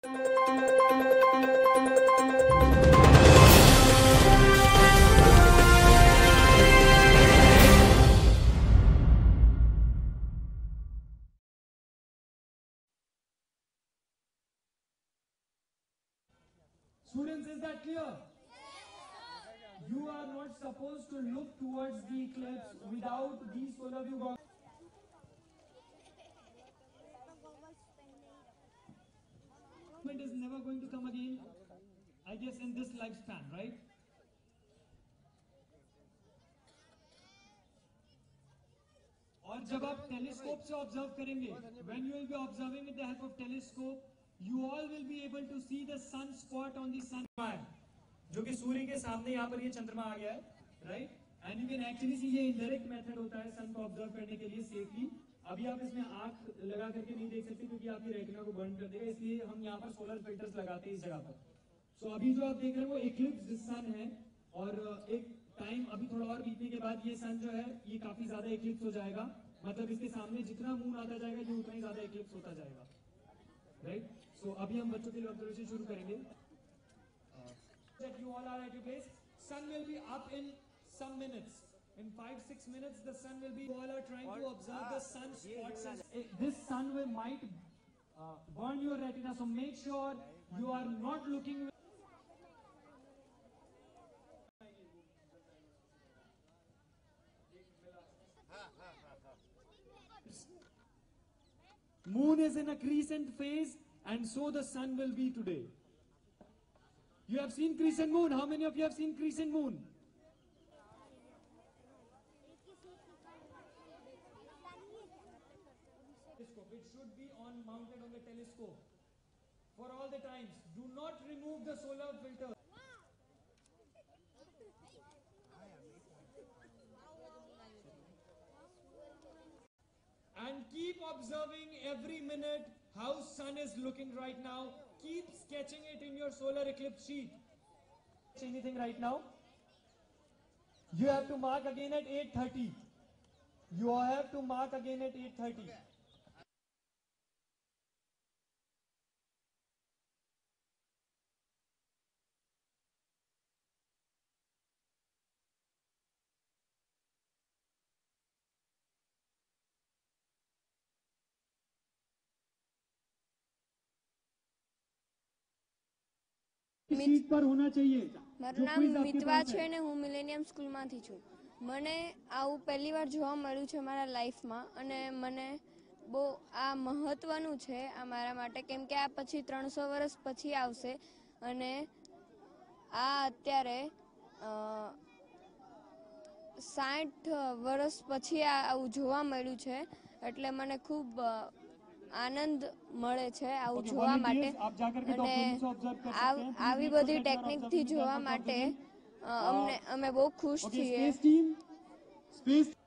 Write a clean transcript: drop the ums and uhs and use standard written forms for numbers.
Students, is that clear? You are not supposed to look towards the eclipse without the solar view goggles. Is never going to come again, I guess, in this lifespan, right? और जब आप telescope से observe करेंगे, when you will be observing with the help of telescope, you all will be able to see the sun spot on the sun, जो कि सूर्य के सामने यहाँ पर ये चंद्रमा आ गया है, right? And you can actually see ये indirect method होता है सन को ऑब्जर्व करने के लिए safely. अभी आप इसमें आंख लगा करके नहीं देख सकते क्योंकि आपकी रेटिना को बर्न कर देगा, इसलिए हम यहाँ पर सोलर फिल्टर्स लगाते हैं इस जगह पर. सो अभी जो आप देख रहे हैं वो इक्लिप्स सन है, और एक टाइम अभी थोड़ा और बीतने के बाद ये सन जो है ये काफी ज्यादा इक्लिप्स हो जाएगा. मतलब इसके सामने जितना मून आता जाएगा ये उतना ही ज्यादा इक्लिप्स होता जाएगा, राइट? सो अभी हम बच्चों के लिए ऑब्जर्वेशन शुरू करेंगे. You all are at your place. Sun will be up in some minutes. In 5-6 minutes, the sun will be. You all are trying to observe the sun spots. This sun might burn your retina, so make sure you are not looking. Moon is in a crescent phase, and so the sun will be today. You have seen crescent moon. How many of you have seen crescent moon? It should be mounted on the telescope for all the times. Do not remove the solar filter. And keep observing every minute how sun is looking right now. Keep sketching it in your solar eclipse sheet. Anything right now? You have to mark again at 8:30. You have to mark again at 8:30. Seat પર હોના ચાહીએ. મારું નામ મિતવા છે ને હું millennium સ્કૂલમાંથી છું. મને આવું પહેલીવાર જોવા મળ્યું છે મારા લાઈફમાં, અને મને બહુ આ મહત્વનું છે આ મારા માટે, કેમ કે આ પછી 300 વર્ષ પછી આવશે, અને આ અત્યારે 60 વર્ષ પછી આવું જોવા મળ્યું છે, એટલે મને ખૂબ આનંદ મળે છે આવું જોવા માટે. અને આવી બધી ટેકનિકથી જોવા માટે અમે બહુ ખુશ છીએ.